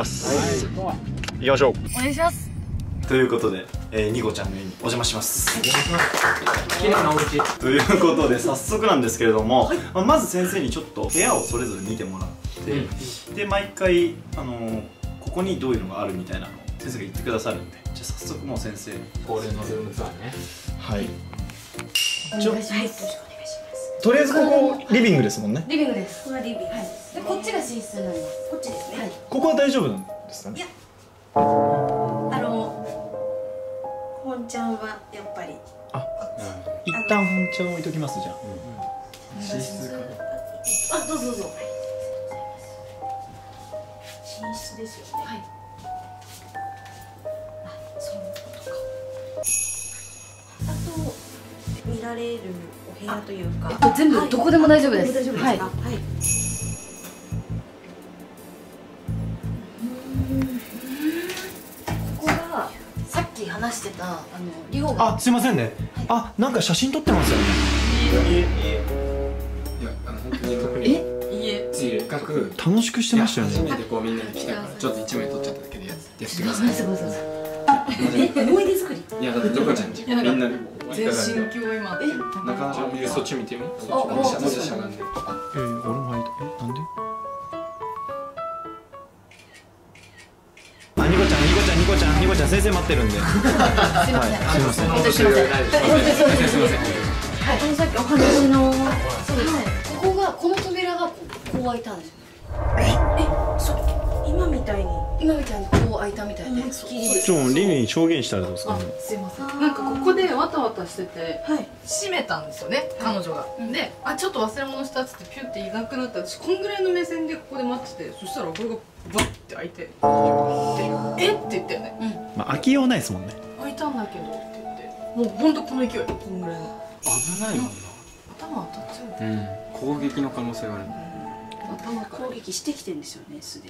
行きましょう。 お願いします。 ということで、えー、ニコちゃんの家にお邪魔します。 綺麗なお家。 ということで早速なんですけれども、まあ、まず先生にちょっと部屋をそれぞれ見てもらって、うん、で毎回あのー、ここにどういうのがあるみたいなのを先生が言ってくださるんで、じゃあ早速もう先生恒例のルームツアーね。 はい。 お願いします。 とりあえずここリビングですもんね。 リビングです。 ここがリビング。はい。 でこっちが寝室になります。 こっちですね。はい。 ここは大丈夫なんですかね。 いやあの本ちゃんはやっぱり一旦本茶を置いときますじゃあ。 寝室か。 あどうぞどうぞ。 寝室ですよね。はい。あ、そういうことか。あと見られるお部屋というか。 えっと全部どこでも大丈夫です。 大丈夫ですか。 はい。 はい。 ここがさっき話してたあのリオが。 あ、すいませんね。あ、なんか写真撮ってますよね。 いや、あの本当に特にえせっかく楽しくしてましたよ初ね。 めてこうみんなに来たからちょっと一枚撮っちゃっただけでやってやってください。 すごいすごいすごい。 え、思い出作り。 いやだってどこちゃんちみんなで全身境今。 え、なかなかそっち見てみ。 あもうしゃもうしゃがんで。 えー、俺も入った。え、なんで？あ、ニコちゃん、ニコちゃん、ニコちゃん、ニコちゃん、先生待ってるんで。 すいません。 すいません。 本当にすいません。本当にそうです。すいません。はい。このさっきお話のそうです。ここがこの扉がこうこう開いたんですよ。 え、そう今みたいに。 今みたいにこう開いたみたいで。 ちょ、リリに証言したらどうですかね。 すいません。 なんかここでわたわたしてて、 はい。 閉めたんですよね、彼女が。で、あ、ちょっと忘れ物したっつってピュっていなくなった私こんぐらいの目線でここで待ってて、そしたらこれがバッて開いて、でえって言ったよね。 まあ、開きようないですもんね。 開いたんだけどって言って、もうほんとこの勢い、こんぐらいの。 危ないもんな。 頭当たっちゃう。 うん。攻撃の可能性がある。 攻撃してきてるんですよね、すでに。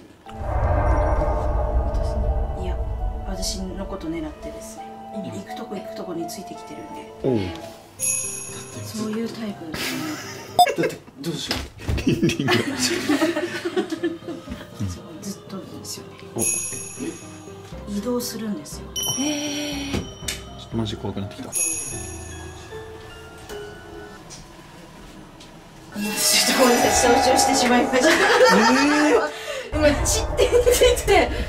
いや、私のこと狙ってですね、行くとこ行くとこについてきてるんで、 おうそういうタイプですね。 だってどうしよそうずっとですよね。移動するんですよ。 ちょっとマジ怖くなってきた。 ちょっとごめんなさい、承知してしまいました。今チッて言ってて、わ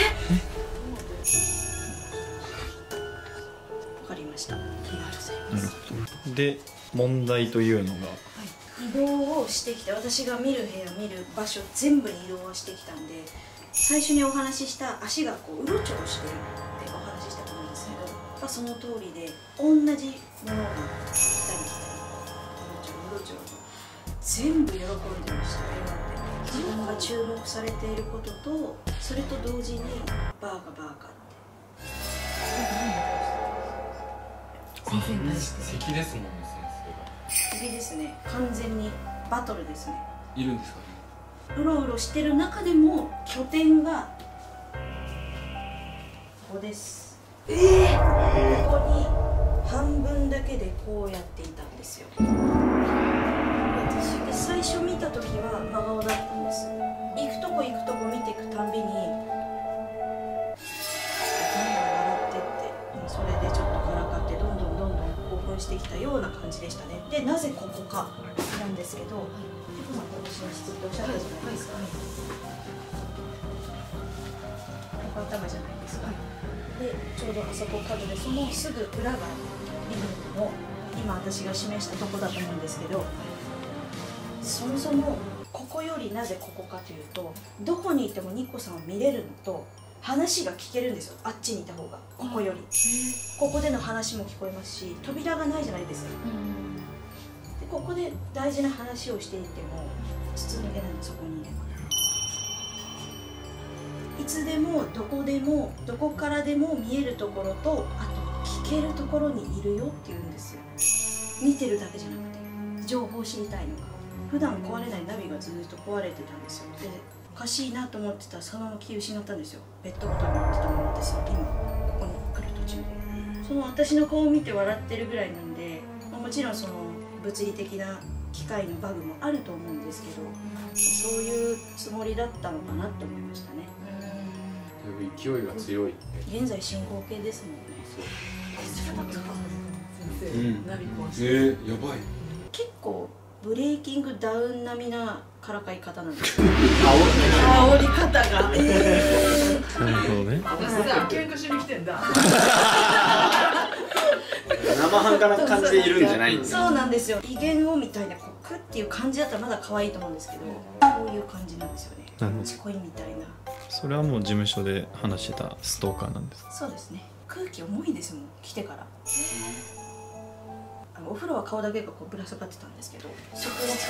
かりました。ありがとうございます。 で問題というのが、 移動をしてきて、私が見る部屋見る場所全部に移動をしてきたんで、最初にお話しした足がこううろちょろしてるってお話ししたと思うんですけど、まあ、その通りで同じものが来たり来たり、うろちょろうろちょろと全部喜んでましたね。自分が注目されていることと、それと同時にバーカバーカって先生に対して敵ですもんね、 次ですね、完全にバトルですね。 う。いるんですかね。 うろうろしてる中でも拠点がここです。ええー、ここに半分だけでこうやっていたんですよ。私で最初見た時は真顔だったんです。行くとこ行くとこ見ていくたんびに笑ってって、それでちょっとからかってどんどんどんどん興奮してきたような感じでしたね。でなぜここかなんですけど、ペコさんと私の質っておっしゃったじゃないですか。ここ頭じゃないですか。でちょうどあそこ角で、そのすぐ裏がリビングの今私が示したとこだと思うんですけど、そもそもここよりなぜここかというと、どこにいてもニコさんを見れるのと話が聞けるんですよ。あっちにいた方がここより、ここでの話も聞こえますし、扉がないじゃないですか。でここで大事な話をしていても筒抜けなんで、そこにいればいつでもどこでもどこからでも見えるところと、あと聞けるところにいるよっていうんですよ。見てるだけじゃなくて情報を知りたいのか。普段壊れないナビがずっと壊れてたんですよ。でおかしいなと思ってたらそのまま気失ったんですよ。ペットボトル持ってたものですよ。今ここに来る途中でその私の顔を見て笑ってるぐらいなんで、まあ、もちろんその物理的な機械のバグもあると思うんですけど、そういうつもりだったのかなって思いましたね。 勢いが強い。 現在進行形ですもんね。 先生、 うんナビ壊してえー、やばい。 結構ブレイキングダウン並みなからかい方なんですよ。 煽煽り方が、えー、 なるほどね。 私さ、喧嘩しに来てんだ。 生半可な感じでいるんじゃないんですよ。 そうなんですよ。威厳をみたいなこうクッっていう感じだったらまだ可愛いと思うんですけど、こういう感じなんですよね。 なるほど。 恋みたいな。 それはもう事務所で話してたストーカーなんですか？ そうですね。空気重いですもん、来てから。あのお風呂は顔だけがこうぶら下がってたんですけど、そこだけこ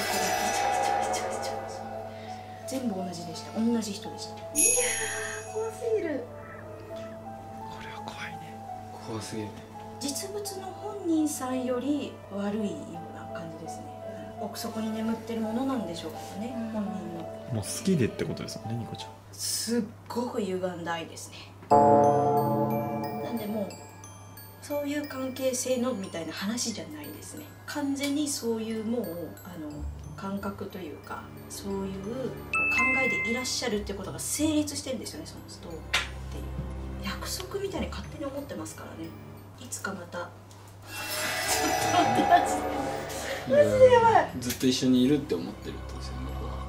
う全部同じでした。同じ人でした。いやー怖すぎる。 これは怖いね。 怖すぎるね。 実物の本人さんより悪いような感じですね。奥底に眠ってるものなんでしょうかね、本人の。 もう好きでってことですもんね、ニコちゃん。 すっごく歪んだ愛ですね。なんでもうそういう関係性のみたいな話じゃないですね。完全にそういうもうあの感覚というか、そういう考えでいらっしゃるってことが成立してるんですよね、そのストーカーっていう約束みたいに勝手に思ってますからね。いつかまたちょっと待ってマジでマジでやばい。 ずっと一緒にいるって思ってるってことですよね、僕は。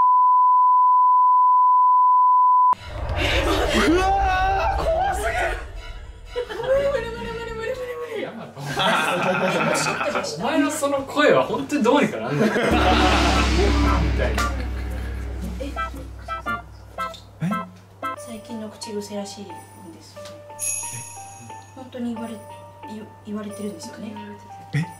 うわー怖すお前のその声は本当にどうにかなんないみたいな。 最近の口癖らしいんですよね。本当に言われ言言われてるんですよね。 えや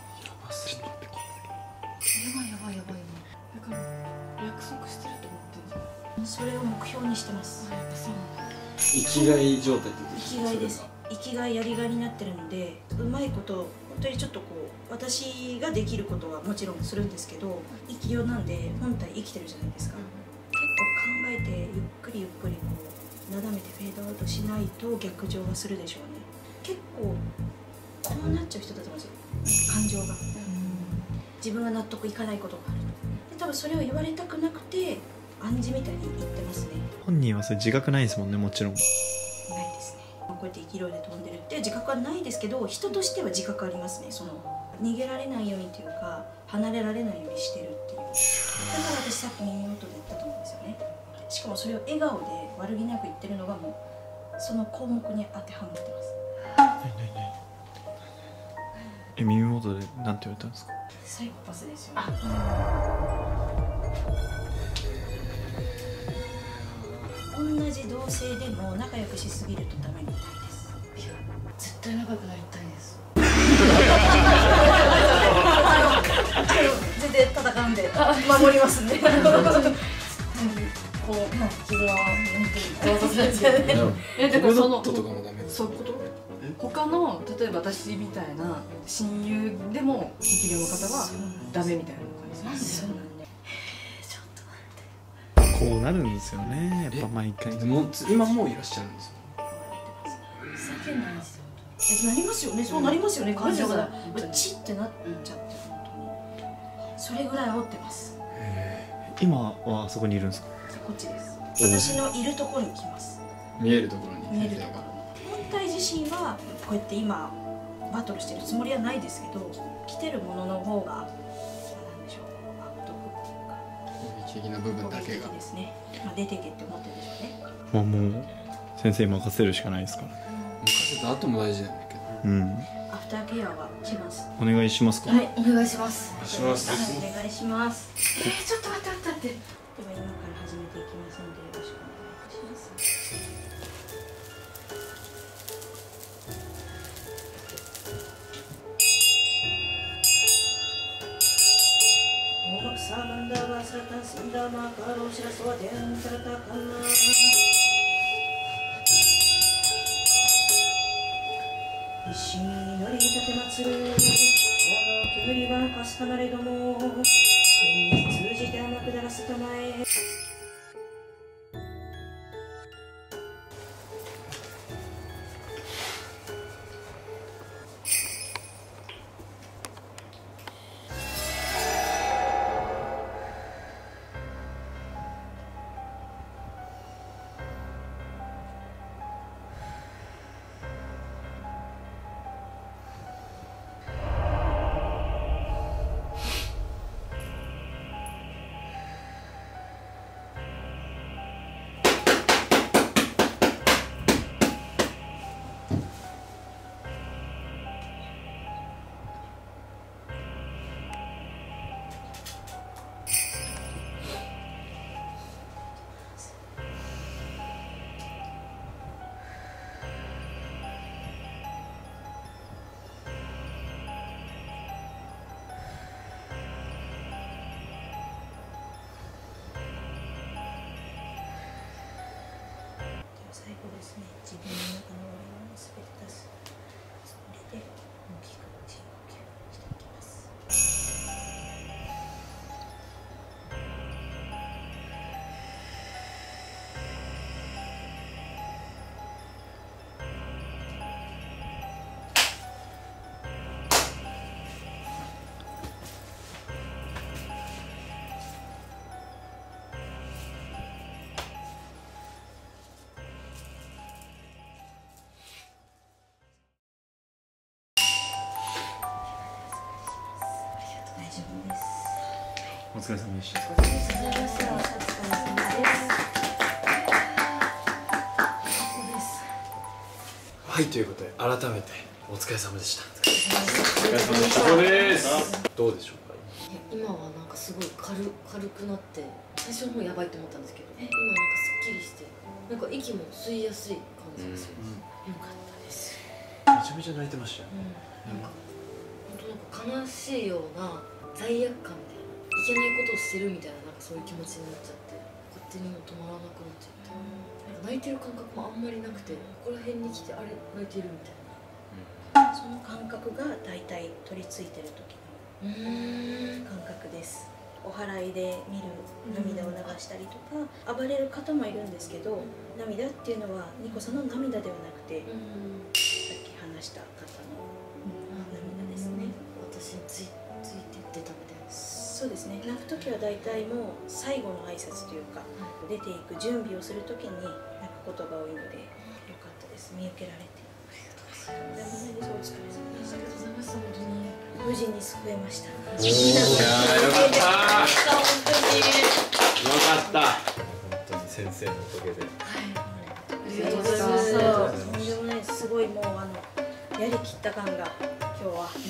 ばいやばいやばいな。だから約束してると思ってんじゃん。 それを目標にしてます。 やっぱそうなんだ。 生きがい状態ってこと生きがいです。生きがいやりがいになってるので、うまいこと当にちょっとこう私ができることはもちろんするんですけど、生き量なんで本体生きてるじゃないですか。結構考えてゆっくりゆっくりこうなだめてフェードアウトしないと逆上はするでしょうね。結構こうなっちゃう人だと思うんですよ、感情が。自分が納得いかないことがあると。で多分それを言われたくなくて暗示みたいに言ってますね。 本人はそれ自覚ないですもんね、もちろん。 ないですね。こうやって生き量で飛んでるっていう自覚はないですけど、人としては自覚ありますね。その逃げられないようにというか離れられないようにしてるっていう。だから私さっき耳元で言ったと思うんですよね。しかもそれを笑顔で悪気なく言ってるのがもうその項目に当てはまってます。 え、耳元でなんて言われたんですか？ サイコパスですよね。同じ同性でも仲良くしすぎるとダメみたいです。 いや絶対仲良くなりたいです。 全然戦うんで守りますね。 こう絆は本当に壊させないですよね。 えだからそのとかもダメです。 そういうこと？他の例えば私みたいな親友でも生き量の方はダメみたいな感じ。 そうなんで。 こうなるんですよね、やっぱ毎回。 でも今もういらっしゃるんですよ。 ふざけないですよ。 え、なりますよね。そうなりますよね。感情が本当にチってなっちゃって本当に。それぐらい煽ってます。 今はそこにいるんですか？ こっちです。私のいるところに来ます。 見えるところに見えるところに。本体自身はこうやって今バトルしてるつもりはないですけど、来てるものの方がなんでしょう、悪徳っていうか攻撃的な部分だけが攻撃的ですね。まあ出てけって思ってるでしょうね。 まあもう先生に任せるしかないですから。 任せた後も大事なんだけど。 うん。 アフターケアはします。 お願いしますか？ はい、お願いします。 しますはい、お願いします。 えー、ちょっと待って待って待って。 では今から始めていきますのでよろしくお願いいたします。サーマンダーバーサータンスンダーマーカーローシラソワデンタラタカンナー一心に乗り立てまつる我が煙はかすかなれども天に通じて甘くだらすたまえ。最後ですね、自分の中のものをすべて出すつもりで大きく深呼吸していきます。 お疲れ様でした。 お疲れ様でした。お疲れ様です。 はい、ということで改めてお疲れ様でした。 お疲れ様でした。です。 どうでしょうか？ いや今はなんかすごい軽軽くなって、最初の方やばいと思ったんですけど、今なんかすっきりして、なんか息も吸いやすい感じがします。よかったです。 めちゃめちゃ泣いてましたよ。 なんか本当なんか悲しいような罪悪感みたいな、いけないことをしてるみたいな、なんかそういう気持ちになっちゃって、勝手にもう止まらなくなっちゃって、なんか泣いてる感覚もあんまりなくて、ここら辺に来てあれ泣いてるみたいな、そその感覚が大体取り付いてる時の感覚です。お祓いで見る涙を流したりとか暴れる方もいるんですけど、涙っていうのはニコさんの涙ではなくて、さっき話した方の涙ですね。 私についついて出たみたいな。 そうですね。泣く時は大体もう最後の挨拶というか、出ていく準備をする時に泣くことが多いので、よかったです。見受けられて。ありがとうございます。お疲れ様でした。ありがとうございます。本当に無事に救えました。 いやーよかったー。 本当によかった。 本当に先生のおかげで。 ありがとうございました。 とんでもないです。すごいもうあのやりきった感が今日は。はい。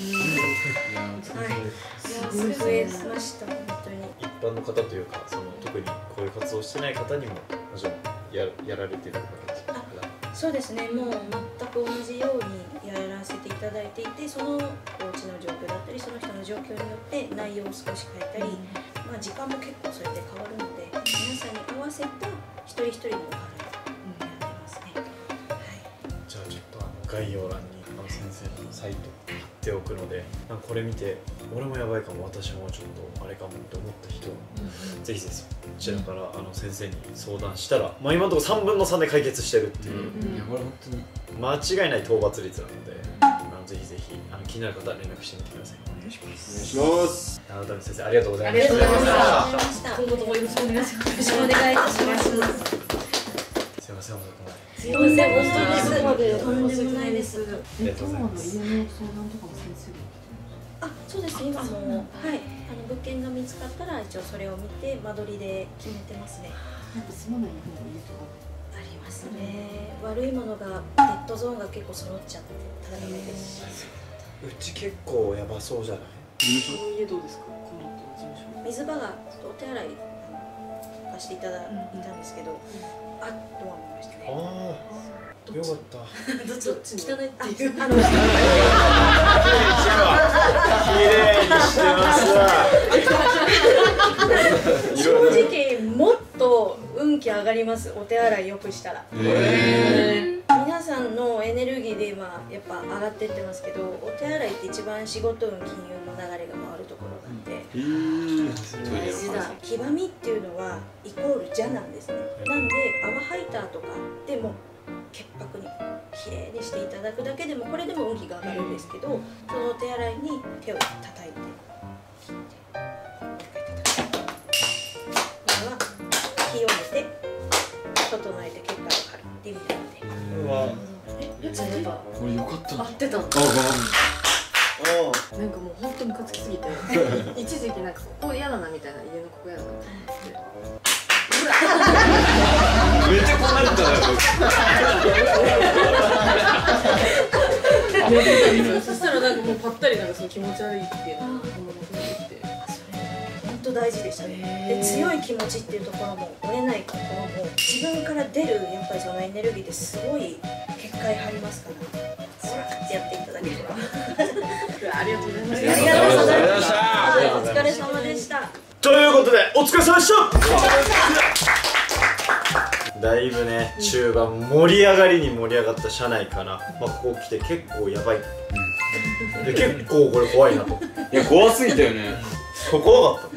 救えました本当に。 一般の方というか、その特にこういう活動をしてない方にももちろんややられてる感じだから。 そうですね。もう全く同じようにやらせていただいていて、そのお家の状況だったり、その人の状況によって内容を少し変えたり、まあ時間も結構それで変わるので、皆さんに合わせた一人一人のお花をやってますね。はい。 じゃあちょっとあの概要欄にあの先生のサイト貼っておくので、なんかこれ見て俺もやばいかも、私もちょっとあれかもって思った人は、ぜひぜひこちらからあの先生に相談したら、まあ今のところさんぶんのさんで解決してるっていう、 いやこれ本当に間違いない討伐率なので、あのぜひぜひあの気になる方は連絡してみてください。お願いします。 お願いします。 改めて先生ありがとうございました。 ありがとうございました。 今後ともよろしくお願いします。 よろしくお願いいたします。 すいません、遅くまで。 すいません、本当にとんでもないです。 ありがとうございます。 あ、そうですね。今もはい、あの物件が見つかったら一応それを見て間取りで決めてますね。 やっぱ住まない方がいいとかありますね。悪いものがデッドゾーンが結構揃っちゃってたらダメですし。 うち結構やばそうじゃない？ この家どうですか？この後の事務所。 水場がちょっとお手洗いあの貸していただいたんですけど、あっとは思いましたね。 ああ、よかった。 どっち汚いっていうあの綺麗にしてますわ。 正直もっと運気上がります。お手洗いよくしたら。皆さんのエネルギーで今やっぱ上がってってますけど、お手洗いって一番仕事運、金運の流れが回るところなんで、 大事だ。 黄ばみっていうのはイコール邪なんですね。なんで泡ハイターとかでも潔白にきれいにしていただくだけでも、これでも運気が上がるんですけど、そのお手洗いに手を叩いて切って、もう一回叩く。これは清めて整えて結果を張るっていう意味なので。 うわ。 これよかったな。 合ってたの。 あ、ごめん。 なんかもう本当ムカつきすぎて一時期なんかここ嫌だなみたいな、家のここ嫌だなってめっちゃこうなった思ってそしたらなんかもうぱったりなんかその気持ち悪いっていうのがなくなってきて、 本当大事でしたね。で、強い気持ちっていうところも折れないところも自分から出るやっぱりそのエネルギーですごい結界張りますから、スラッてやっていただければ。 ありがとうございましありがとうございました。はい、お疲れ様でした。 ということでお疲れ様でした。だいぶね中盤盛り上がりに盛り上がった車内から、まあ、ここ来て結構やばい、うん、で結構これ怖いなと。 いや怖すぎたよね。 怖かった。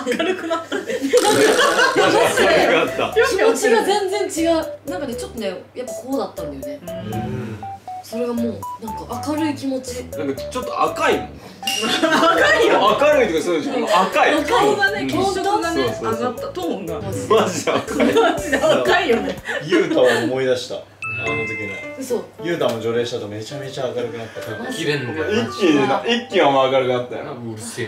明るくなったね。 怖かった。 気持ちが全然違う。なんかねちょっとねやっぱこうだったんだよね。 うんそれがもうなんか明るい気持ち。 なんかちょっと赤いもん。赤いよ。明るいとかそうでしょ。赤い。 顔がね、血色がね、 そうそうそう上がったトーンがマジで赤い。 マジで赤いよね。 ゆうたを思い出した。あの時の嘘。 ゆうたも除霊したとめちゃめちゃ明るくなったから。 切れんだよ。 一気に一気に明るくなったよな。 うるせえ。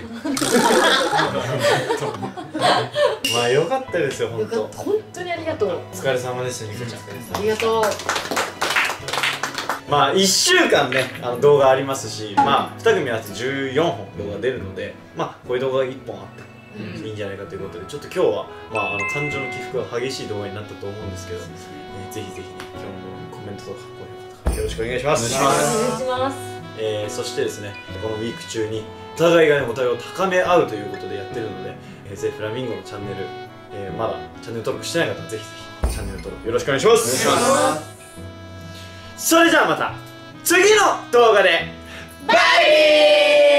まあ良かったですよ本当。 よかった。本当にありがとう。 お疲れ様でしたニコちゃん。 ありがとう。 まあいっしゅうかんねあの動画ありますし、まあに組合わせてじゅうよんほん動画出るので、まあこういう動画がいっぽんあってもいいんじゃないかということで、ちょっと今日はまああの感情の起伏が激しい動画になったと思うんですけど、えー、ぜひぜひ、ね、今日もコメントとか高評価とかよろしくお願いします。 お願いします。 えー、そしてですねこのウィーク中にお互いがねお互いを高め合うということでやってるので、えー、ぜひフラミンゴのチャンネル、えー、まだチャンネル登録してない方はぜひぜひチャンネル登録よろしくお願いします。お願いします。それじゃあまた次の動画でバイビー。